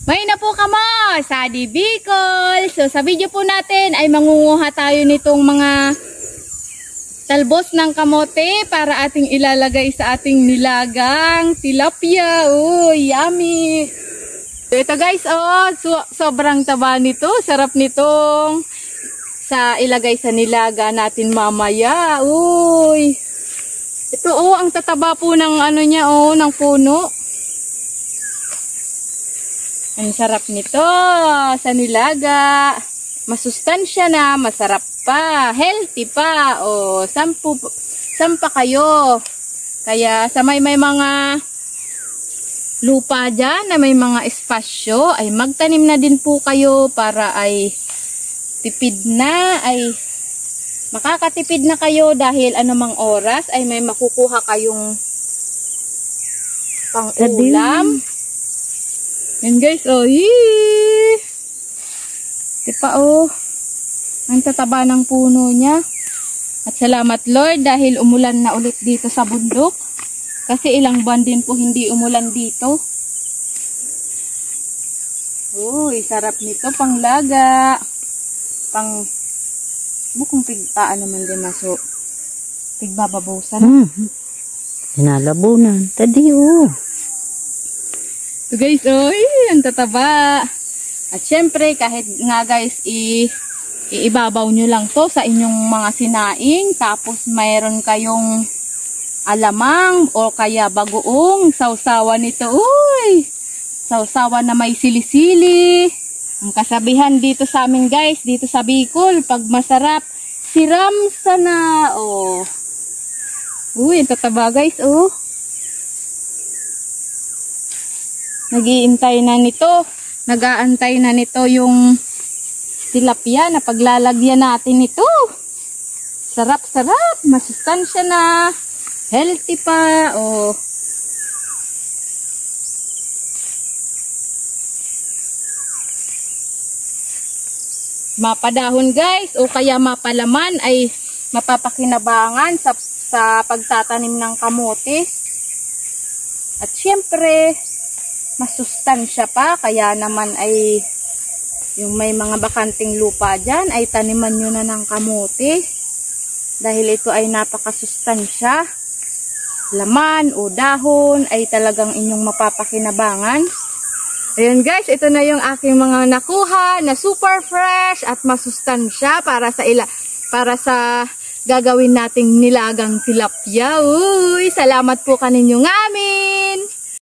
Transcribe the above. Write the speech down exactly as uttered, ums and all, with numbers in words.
May na po kamo sa Di Bicol. So sa video po natin ay mangunguha tayo nitong mga talbos ng kamote para ating ilalagay sa ating nilagang tilapia. Oh, yummy! So ito guys, oh, so, sobrang taba nito. Sarap nitong sa ilagay sa nilaga natin mamaya. Uy! Ito oh, ang tataba po ng ano niya oh, ng puno. Ang sarap nito sa nilaga. Masustansya na, masarap pa, healthy pa. O, sampu, sampa kayo. Kaya sa may may mga lupa dyan na may mga espasyo, ay magtanim na din po kayo para ay tipid na, ay makakatipid na kayo dahil anumang oras ay may makukuha kayong pang-ulam. Yan guys, oh, yee! Diba, oh, ang tataba ng puno niya. At salamat Lord dahil umulan na ulit dito sa bundok. Kasi ilang buwan din po hindi umulan dito. Uy, sarap nito, panglaga. Pang, bukong pigtaan naman din maso. Pigbababusan. Hmm, hinalabunan. Tadi, oh. So guys, oy, ang tataba. At syempre, kahit nga guys, i iibabaw nyo lang to sa inyong mga sinaing. Tapos mayroon kayong alamang o kaya bagoong sausawa nito. Uy, sausawa na may sili-sili. Ang kasabihan dito sa amin guys, dito sa Bicol, pag masarap, siram sana. Oh. Uy, ang tataba guys, oh. Nag-iintay na nito, nag-aantay na nito yung tilapia na paglalagyan natin ito. Sarap-sarap, masustansya na, healthy pa, oh. Mapadahon guys, o kaya mapalaman ay mapapakinabangan sa, sa pagtatanim ng kamote. At syempre, masustansya pa, kaya naman ay yung may mga bakanting lupa dyan ay taniman nyo na ng kamote dahil ito ay napakasustansya. Laman o dahon ay talagang inyong mapapakinabangan. Ayun guys, ito na yung aking mga nakuha na super fresh at masustansya para sa ila para sa gagawin nating nilagang tilapia. Uy, salamat po kaninyong amin.